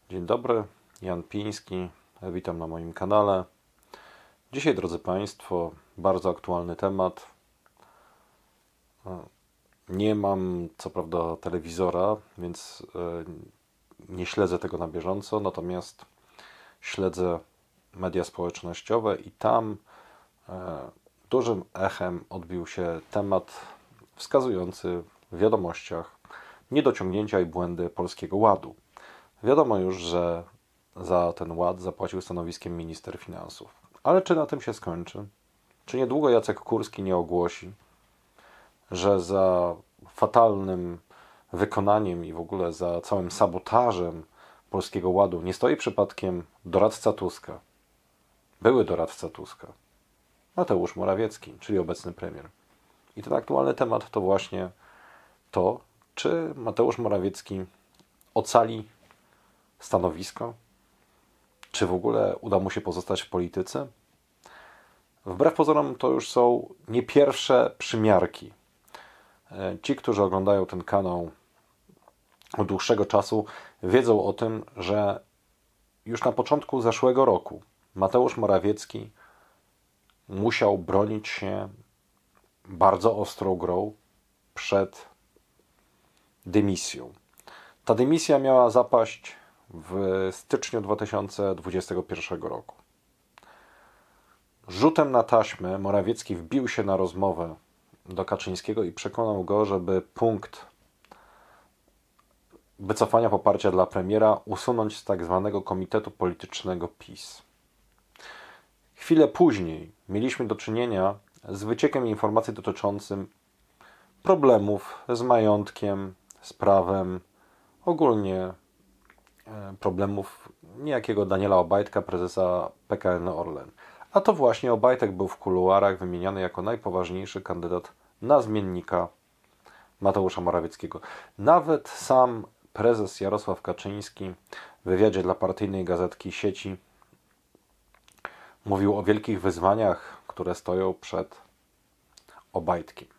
Dzień dobry, Jan Piński, witam na moim kanale. Dzisiaj, drodzy Państwo, bardzo aktualny temat. Nie mam, co prawda, telewizora, więc nie śledzę tego na bieżąco, natomiast śledzę media społecznościowe i tam dużym echem odbił się temat wskazujący w wiadomościach niedociągnięcia i błędy Polskiego Ładu. Wiadomo już, że za ten ład zapłacił stanowiskiem minister finansów. Ale czy na tym się skończy? Czy niedługo Jacek Kurski nie ogłosi, że za fatalnym wykonaniem i w ogóle za całym sabotażem Polskiego Ładu nie stoi przypadkiem doradca Tuska, były doradca Tuska, Mateusz Morawiecki, czyli obecny premier. I ten aktualny temat to właśnie to, czy Mateusz Morawiecki ocali stanowisko, czy w ogóle uda mu się pozostać w polityce. Wbrew pozorom to już są nie pierwsze przymiarki. Ci, którzy oglądają ten kanał od dłuższego czasu, wiedzą o tym, że już na początku zeszłego roku Mateusz Morawiecki musiał bronić się bardzo ostrą grą przed dymisją. Ta dymisja miała zapaść w styczniu 2021 roku. Rzutem na taśmę Morawiecki wbił się na rozmowę do Kaczyńskiego i przekonał go, żeby punkt wycofania poparcia dla premiera usunąć z tak zwanego Komitetu Politycznego PiS. Chwilę później mieliśmy do czynienia z wyciekiem informacji dotyczącym problemów z majątkiem, z prawem, ogólnie problemów niejakiego Daniela Obajtka, prezesa PKN Orlen. A to właśnie Obajtek był w kuluarach wymieniany jako najpoważniejszy kandydat na zmiennika Mateusza Morawieckiego. Nawet sam prezes Jarosław Kaczyński w wywiadzie dla partyjnej gazetki Sieci mówił o wielkich wyzwaniach, które stoją przed Obajtkiem.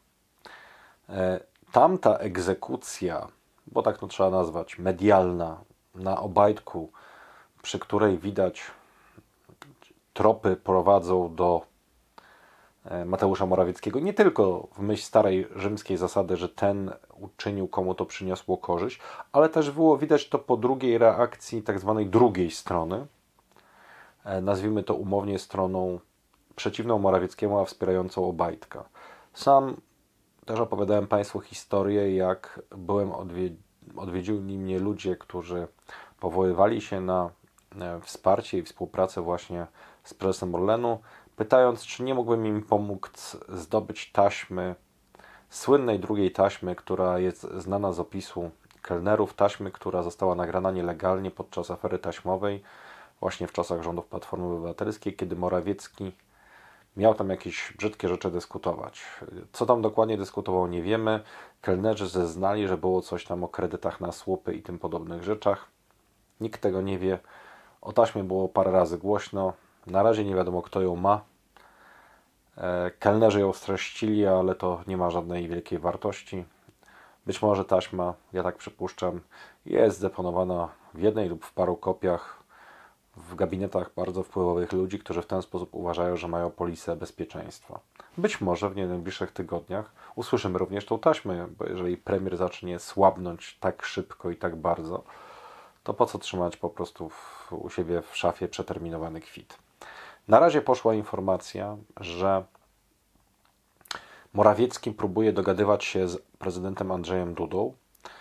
Tamta egzekucja, bo tak to trzeba nazwać, medialna na Obajtku, przy której widać tropy prowadzą do Mateusza Morawieckiego, nie tylko w myśl starej rzymskiej zasady, że ten uczynił, komu to przyniosło korzyść, ale też było widać to po drugiej reakcji tak zwanej drugiej strony, nazwijmy to umownie stroną przeciwną Morawieckiemu, a wspierającą Obajtka. Sam też opowiadałem Państwu historię, jak odwiedzili mnie ludzie, którzy powoływali się na wsparcie i współpracę właśnie z prezesem Orlenu, pytając, czy nie mógłbym im pomóc zdobyć taśmy, słynnej drugiej taśmy, która jest znana z opisu kelnerów, taśmy, która została nagrana nielegalnie podczas afery taśmowej, właśnie w czasach rządów Platformy Obywatelskiej, kiedy Morawiecki miał tam jakieś brzydkie rzeczy dyskutować. Co tam dokładnie dyskutował, nie wiemy. Kelnerzy zeznali, że było coś tam o kredytach na słupy i tym podobnych rzeczach. Nikt tego nie wie. O taśmie było parę razy głośno. Na razie nie wiadomo, kto ją ma. Kelnerzy ją streścili, ale to nie ma żadnej wielkiej wartości. Być może taśma, ja tak przypuszczam, jest zdeponowana w jednej lub w paru kopiach w gabinetach bardzo wpływowych ludzi, którzy w ten sposób uważają, że mają polisę bezpieczeństwa. Być może w najbliższych tygodniach usłyszymy również tą taśmę, bo jeżeli premier zacznie słabnąć tak szybko i tak bardzo, to po co trzymać po prostu u siebie w szafie przeterminowany kwit. Na razie poszła informacja, że Morawiecki próbuje dogadywać się z prezydentem Andrzejem Dudą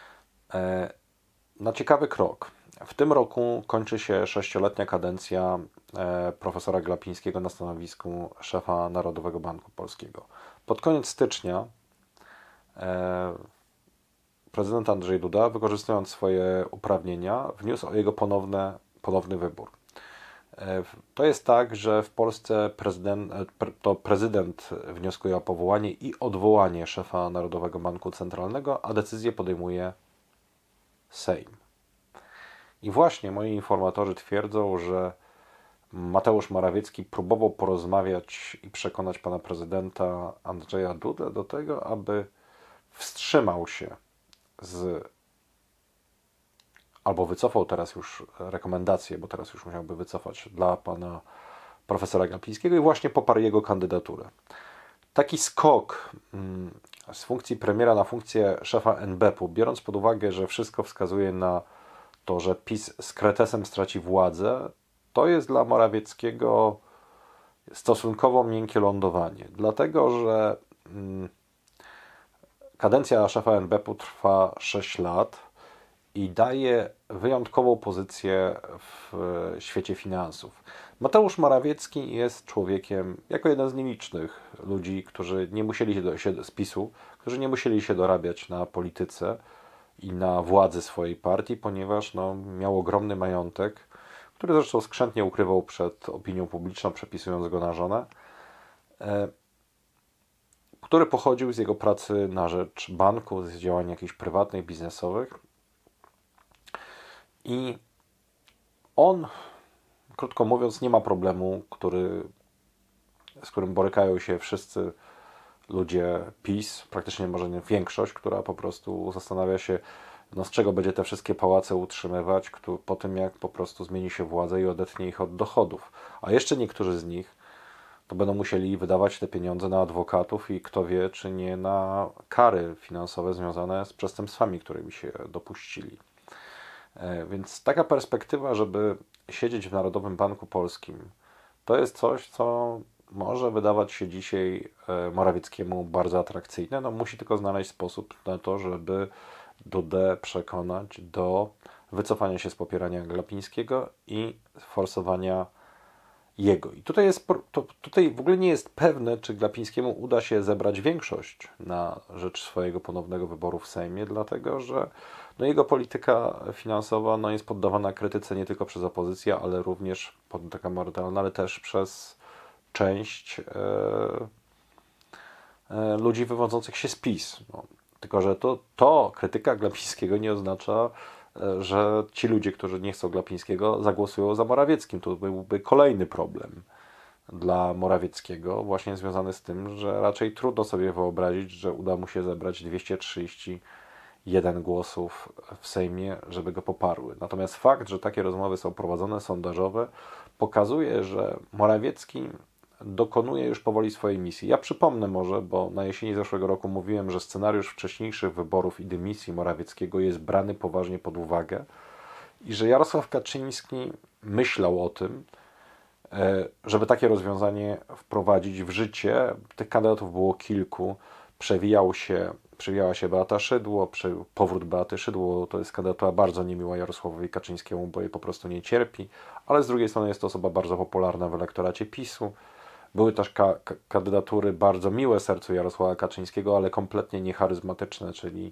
na ciekawy krok. W tym roku kończy się 6-letnia kadencja profesora Glapińskiego na stanowisku szefa Narodowego Banku Polskiego. Pod koniec stycznia prezydent Andrzej Duda, wykorzystując swoje uprawnienia, wniósł o jego ponowny wybór. To jest tak, że w Polsce prezydent wnioskuje o powołanie i odwołanie szefa Narodowego Banku Centralnego, a decyzję podejmuje Sejm. I właśnie moi informatorzy twierdzą, że Mateusz Morawiecki próbował porozmawiać i przekonać pana prezydenta Andrzeja Dudę do tego, aby wstrzymał się z albo wycofał teraz już rekomendacje, bo teraz już musiałby wycofać dla pana profesora Glapińskiego i właśnie poparł jego kandydaturę. Taki skok z funkcji premiera na funkcję szefa NBP-u, biorąc pod uwagę, że wszystko wskazuje na to, że PiS z kretesem straci władzę, to jest dla Morawieckiego stosunkowo miękkie lądowanie. Dlatego, że kadencja szefa NBP-u trwa 6 lat i daje wyjątkową pozycję w świecie finansów. Mateusz Morawiecki jest człowiekiem, jako jeden z nielicznych ludzi, którzy nie musieli się z PiS-u, którzy nie musieli się dorabiać na polityce i na władzy swojej partii, ponieważ miał ogromny majątek, który zresztą skrzętnie ukrywał przed opinią publiczną, przepisując go na żonę, który pochodził z jego pracy na rzecz banku, z działań jakichś prywatnych, biznesowych. I on, krótko mówiąc, nie ma problemu, z którym borykają się wszyscy ludzie PiS, praktycznie może nie większość, która po prostu zastanawia się, z czego będzie te wszystkie pałace utrzymywać, po tym jak po prostu zmieni się władzę i odetnie ich od dochodów. A jeszcze niektórzy z nich to będą musieli wydawać te pieniądze na adwokatów i kto wie, czy nie na kary finansowe związane z przestępstwami, którymi się dopuścili. Więc taka perspektywa, żeby siedzieć w Narodowym Banku Polskim, to jest coś, co może wydawać się dzisiaj Morawieckiemu bardzo atrakcyjne. Musi tylko znaleźć sposób na to, żeby Dudę przekonać do wycofania się z popierania Glapińskiego i forsowania jego. I tutaj w ogóle nie jest pewne, czy Glapińskiemu uda się zebrać większość na rzecz swojego ponownego wyboru w Sejmie, dlatego że jego polityka finansowa jest poddawana krytyce nie tylko przez opozycję, ale również polityka monetarna, ale też przez część ludzi wywodzących się z PiS. Tylko że to krytyka Glapińskiego nie oznacza, że ci ludzie, którzy nie chcą Glapińskiego, zagłosują za Morawieckim. To byłby kolejny problem dla Morawieckiego, właśnie związany z tym, że raczej trudno sobie wyobrazić, że uda mu się zebrać 231 głosów w Sejmie, żeby go poparły. Natomiast fakt, że takie rozmowy są prowadzone, sondażowe, pokazuje, że Morawiecki dokonuje już powoli swojej misji. Ja przypomnę może, bo na jesieni zeszłego roku mówiłem, że scenariusz wcześniejszych wyborów i dymisji Morawieckiego jest brany poważnie pod uwagę i że Jarosław Kaczyński myślał o tym, żeby takie rozwiązanie wprowadzić w życie. Tych kandydatów było kilku. Przewijała się Beata Szydło, powrót Beaty Szydło to jest kandydatura bardzo niemiła Jarosławowi Kaczyńskiemu, bo jej po prostu nie cierpi, ale z drugiej strony jest to osoba bardzo popularna w elektoracie PiS-u. Były też kandydatury bardzo miłe sercu Jarosława Kaczyńskiego, ale kompletnie niecharyzmatyczne, czyli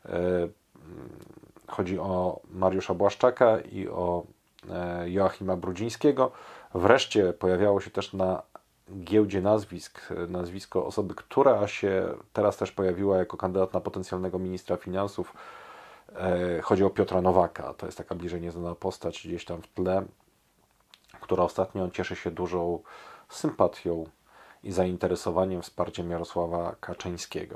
chodzi o Mariusza Błaszczaka i o Joachima Brudzińskiego. Wreszcie pojawiało się też na giełdzie nazwisko osoby, która się teraz też pojawiła jako kandydat na potencjalnego ministra finansów. Chodzi o Piotra Nowaka. To jest taka bliżej nieznana postać gdzieś tam w tle, która ostatnio cieszy się dużą sympatią i zainteresowaniem, wsparciem Jarosława Kaczyńskiego.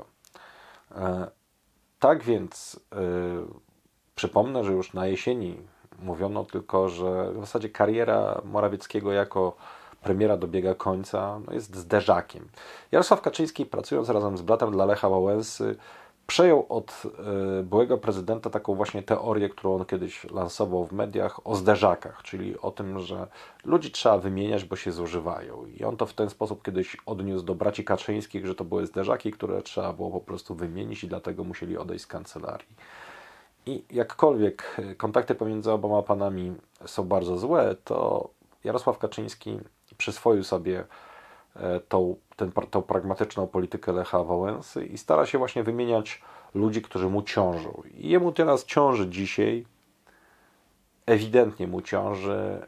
Tak więc przypomnę, że już na jesieni mówiono tylko, że w zasadzie kariera Morawieckiego jako premiera dobiega końca, jest zderzakiem. Jarosław Kaczyński, pracując razem z bratem dla Lecha Wałęsy, przejął od byłego prezydenta taką właśnie teorię, którą on kiedyś lansował w mediach, o zderzakach, czyli o tym, że ludzi trzeba wymieniać, bo się zużywają. I on to w ten sposób kiedyś odniósł do braci Kaczyńskich, że to były zderzaki, które trzeba było po prostu wymienić i dlatego musieli odejść z kancelarii. I jakkolwiek kontakty pomiędzy oboma panami są bardzo złe, to Jarosław Kaczyński przyswoił sobie tą pragmatyczną politykę Lecha Wałęsy i stara się właśnie wymieniać ludzi, którzy mu ciążą. I jemu teraz ciąży dzisiaj, ewidentnie mu ciąży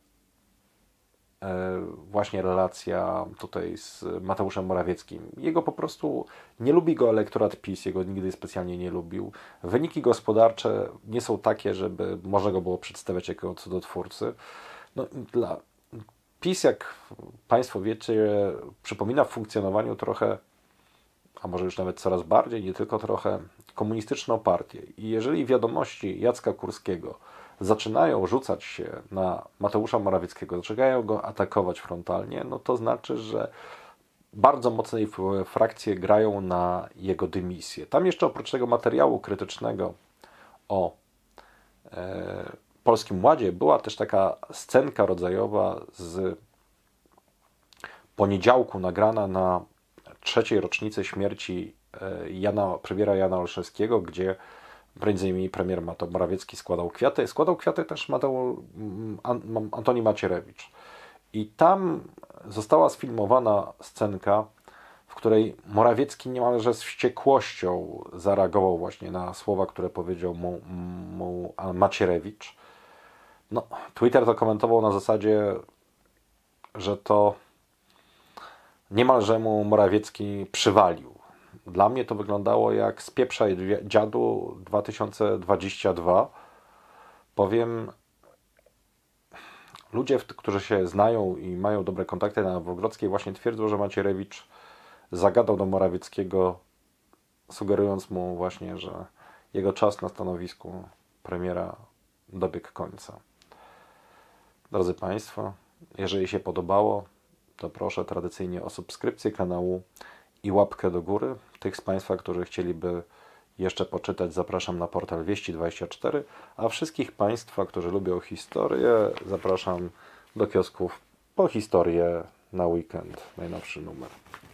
właśnie relacja tutaj z Mateuszem Morawieckim. Jego po prostu nie lubi go elektorat PiS, jego nigdy specjalnie nie lubił. Wyniki gospodarcze nie są takie, żeby można go było przedstawiać jako cudotwórcy. Dla PiS, jak Państwo wiecie, przypomina w funkcjonowaniu trochę, a może już nawet coraz bardziej, nie tylko trochę, komunistyczną partię. I jeżeli wiadomości Jacka Kurskiego zaczynają rzucać się na Mateusza Morawieckiego, zaczynają go atakować frontalnie, no to znaczy, że bardzo mocne frakcje grają na jego dymisję. Tam jeszcze oprócz tego materiału krytycznego o Polskim Ładzie była też taka scenka rodzajowa z poniedziałku nagrana na 3. rocznicę śmierci premiera Jana Olszewskiego, gdzie m.in. premier Mateusz Morawiecki składał kwiaty. Składał kwiaty też Antoni Macierewicz. I tam została sfilmowana scenka, w której Morawiecki niemalże z wściekłością zareagował właśnie na słowa, które powiedział mu Macierewicz. No, Twitter to komentował na zasadzie, że to niemalże mu Morawiecki przywalił. Dla mnie to wyglądało jak z pieprza dziadu 2022. Powiem, ludzie, którzy się znają i mają dobre kontakty na Nowogrodzkiej, właśnie twierdzą, że Macierewicz zagadał do Morawieckiego, sugerując mu właśnie, że jego czas na stanowisku premiera dobiegł końca. Drodzy Państwo, jeżeli się podobało, to proszę tradycyjnie o subskrypcję kanału i łapkę do góry. Tych z Państwa, którzy chcieliby jeszcze poczytać, zapraszam na portal Wieści24, a wszystkich Państwa, którzy lubią historię, zapraszam do kiosków po historię na weekend, najnowszy numer.